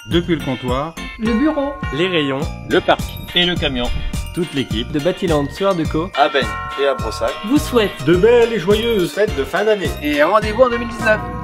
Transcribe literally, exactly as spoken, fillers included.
Depuis le comptoir, le bureau, les rayons, le parking et le camion. Toute l'équipe de Batiland Soir Deco à Baigne et à Brossac vous souhaite de belles et joyeuses fêtes de fin d'année. et rendez-vous en deux mille dix-neuf.